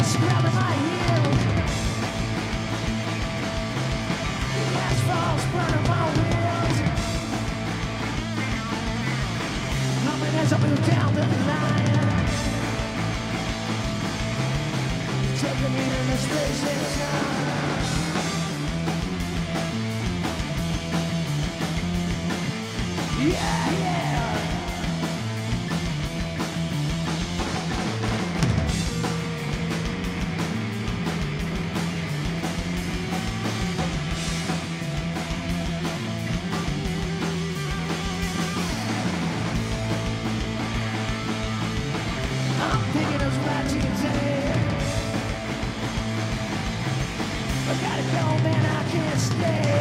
grabbing my heels. The asphalt's burning my wheels. Humming as I move down the line, taking me to the space and time. Yeah, yeah. I'm thinking of scratching today. I gotta go, man, I can't stay.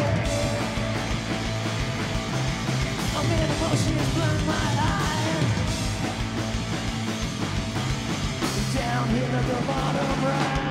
I'm in emotion, it's blurring my eyes. Down here at the bottom right.